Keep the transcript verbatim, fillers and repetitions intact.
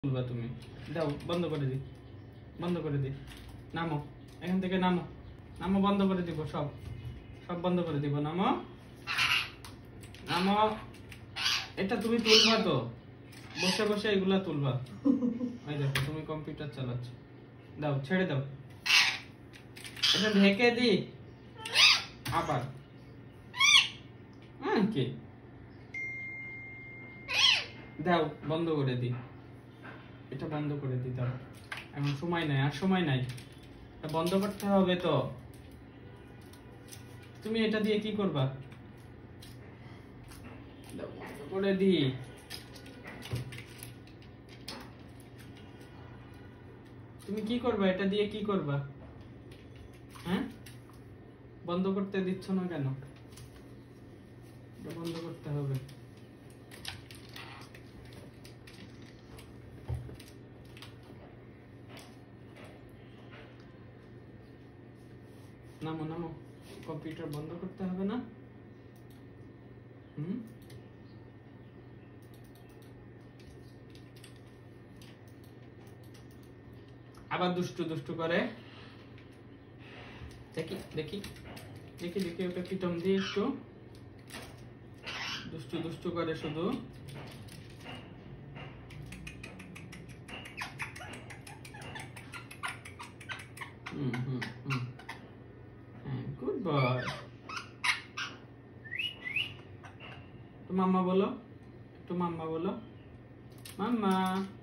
তুলবা তুমি দাও বন্ধ করে দি বন্ধ করে দি নামো এখান থেকে নামো নামো বন্ধ করে দিব সব সব বন্ধ করে দিব নামো নামো এটা তুমি তুলবা তো বসে বসে এগুলা তুলবা এই দেখো তুমি কম্পিউটার চালাচ্ছ দাও ছেড়ে দাও এটা ঢেকে দি আবার হ্যাঁ কি দাও বন্ধ করে দি এটা বন্ধ করে দি দাও এখন সময় নাই আর সময় নাই এটা বন্ধ করতে হবে তো তুমি এটা দিয়ে কি করবা দাও বন্ধ করে দি তুমি কি করবা এটা দিয়ে কি করবা হ্যাঁ বন্ধ করতে দিচ্ছ না কেন এটা বন্ধ করতে হবে নামো নামো কম্পিউটার বন্ধ করতে হবে না হুম আবার দুষ্টু দুষ্টু করে দেখি দেখি দেখি দেখি ওটা পিটম দিয়ে একটু দুষ্টু দুষ্টু করে শুধু হুম হুম হুম হ্যাঁ গুড বয় তো মাম্মা বলো একটু মাম্মা বলো মাম্মা